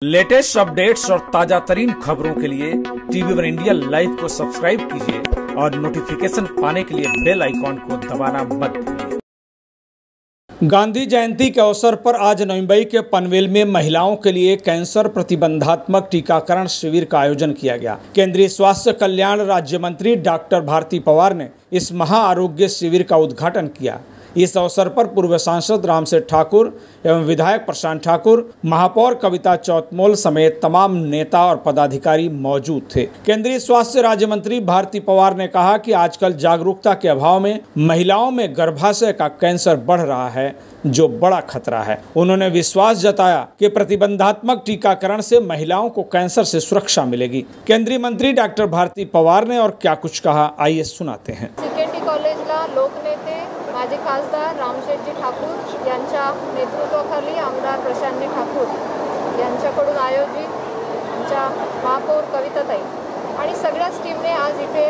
Latest updates और ताजा तरीन खबरों के लिए टीवी वन इंडिया लाइव को सब्सक्राइब कीजिए और नोटिफिकेशन पाने के लिए बेल आइकॉन को दबाना मत भूलिए। गांधी जयंती के अवसर पर आज नवी मुंबई के पनवेल में महिलाओं के लिए कैंसर प्रतिबंधात्मक टीकाकरण शिविर का आयोजन किया गया। केंद्रीय स्वास्थ्य कल्याण राज्य मंत्री डॉक्टर भारती पवार ने इस महा आरोग्य शिविर का उद्घाटन किया। इस अवसर पर पूर्व सांसद रामसेठ ठाकुर एवं विधायक प्रशांत ठाकुर, महापौर कविता चौतमोल समेत तमाम नेता और पदाधिकारी मौजूद थे। केंद्रीय स्वास्थ्य राज्य मंत्री भारती पवार ने कहा कि आजकल जागरूकता के अभाव में महिलाओं में गर्भाशय का कैंसर बढ़ रहा है, जो बड़ा खतरा है। उन्होंने विश्वास जताया कि प्रतिबंधात्मक टीकाकरण से महिलाओं को कैंसर से सुरक्षा मिलेगी। केंद्रीय मंत्री डॉक्टर भारती पवार ने और क्या कुछ कहा, आइए सुनाते हैं। कॉलेजला लोकनेते माजी खासदार रामशेठजी ठाकूर यांच्या नेतृत्वाखाली आमदार प्रशांतजी ठाकूर यांच्याकडून आयोजित आमच्या महापौर कविताताई आणि सगळ्याच टीमने आज इथे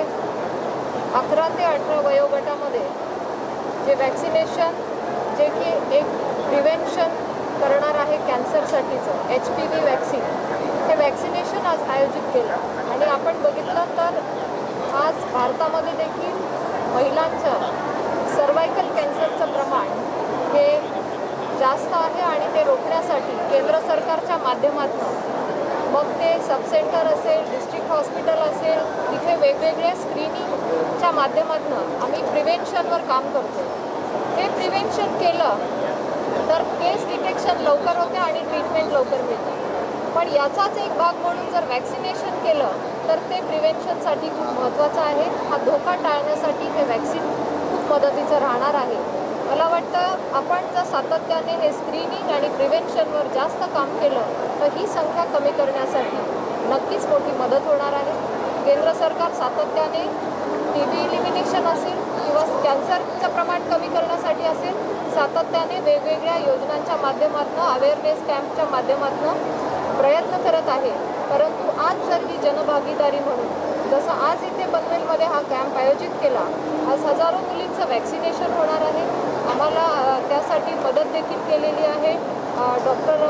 11 ते 18 वयोगटामध्ये जे वॅक्सिनेशन जे की एक प्रिव्हेन्शन करणार आहे कॅन्सरसाठीचं HPV वॅक्सिन, हे वॅक्सिनेशन आज आयोजित केलं। आणि आपण बघितलं तर आज भारतामध्ये देखील महिलांचं सर्वाइकल कॅन्सरचं प्रमाण हे जास्त आहे आणि ते रोखण्यासाठी केंद्र सरकारच्या माध्यमातून मग ते सब सेंटर असेल, डिस्ट्रिक्ट हॉस्पिटल असेल, तिथे वेगवेगळ्या स्क्रीनिंगच्या माध्यमातून आम्ही प्रिव्हेन्शनवर काम करतो। हे प्रिव्हेन्शन केलं तर केस डिटेक्शन लवकर होते आणि ट्रीटमेंट लवकर मिळते। पण याचाच एक भाग म्हणून जर वॅक्सिनेशन केलं तर ते प्रिव्हेन्शनसाठी खूप महत्त्वाचं आहे। हा धोका टाळण्यासाठी हे वॅक्सिन खूप मदतीचं राहणार आहे। मला वाटतं आपण जर सातत्याने हे स्क्रीनिंग आणि प्रिव्हेन्शनवर जास्त काम केलं तर ही संख्या कमी करण्यासाठी नक्कीच मोठी मदत होणार आहे। केंद्र सरकार सातत्याने TB इलिमिनेशन असेल किंवा कॅन्सरचं प्रमाण कमी करण्यासाठी असेल, सातत्याने वेगवेगळ्या योजनांच्या माध्यमातून, अवेअरनेस कॅम्पच्या माध्यमातून प्रयत्न करत आहे। परंतु आज जर ही जनभागीदारी म्हणून जसं आज इथे पनवेलमध्ये हा कॅम्प आयोजित केला, आज हजारो मुलींचं वॅक्सिनेशन होणार आहे। आम्हाला त्यासाठी मदत देखील केलेली आहे डॉक्टर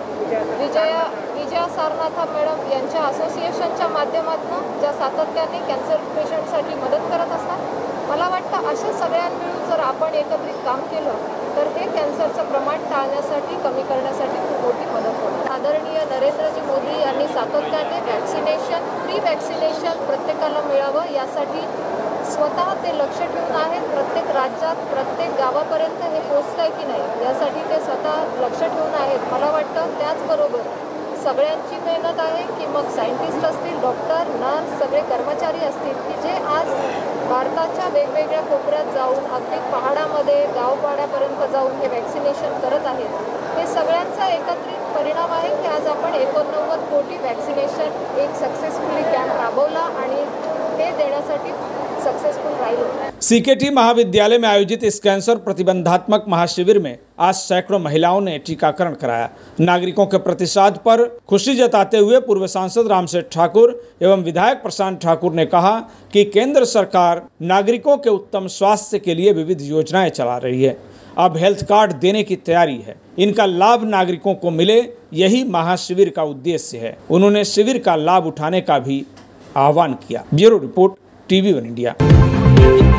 विजया सारनाथ मॅडम यांच्या असोसिएशनच्या माध्यमातून, ज्या सातत्याने कॅन्सर पेशंटसाठी मदत करत असतात। मला वाटतं अशा सगळ्या मिळून जर आपण एकत्रित काम केलं तर हे कॅन्सरचं प्रमाण टाळण्यासाठी, कमी करण्यासाठी खूप मोठी मदत होईल। आदरणीय नरेंद्रजी मोदी यांनी सातत्याने वॅक्सिनेशन, फ्री वॅक्सिनेशन प्रत्येकाला मिळावं यासाठी स्वतः ते लक्ष ठेवून आहेत। प्रत्येक राज्यात, प्रत्येक गावापर्यंत हे पोहोचतंय की नाही यासाठी ते स्वतः लक्ष ठेवून आहेत। मला वाटतं त्याचबरोबर सगळ्यांची मेहनत आहे की मग सायंटिस्ट असतील, डॉक्टर, नर्स, सगळे कर्मचारी असतील की जे आज भारताच्या वेगवेगळ्या कोपऱ्यात जाऊन अगदी पहाडामध्ये, गावपाड्यापर्यंत जाऊन हे वॅक्सिनेशन करत आहेत। हे सगळ्यांचा एकत्रित परिणाम आहे की आज आपण 89 कोटी वॅक्सिनेशन एक सक्सेसफुली कॅम्प राबवला आणि ते देण्यासाठी सक्सेसफुल राहिलो। CKT महाविद्यालय में आयोजित इस कैंसर प्रतिबंधात्मक महाशिविर में आज सैकड़ों महिलाओं ने टीकाकरण कराया। नागरिकों के प्रतिसाद पर खुशी जताते हुए पूर्व सांसद रामसेठ ठाकुर एवं विधायक प्रशांत ठाकुर ने कहा कि केंद्र सरकार नागरिकों के उत्तम स्वास्थ्य के लिए विविध योजनाएं चला रही है। अब हेल्थ कार्ड देने की तैयारी है, इनका लाभ नागरिकों को मिले, यही महाशिविर का उद्देश्य है। उन्होंने शिविर का लाभ उठाने का भी आह्वान KIA. Bureau report, TV1 India.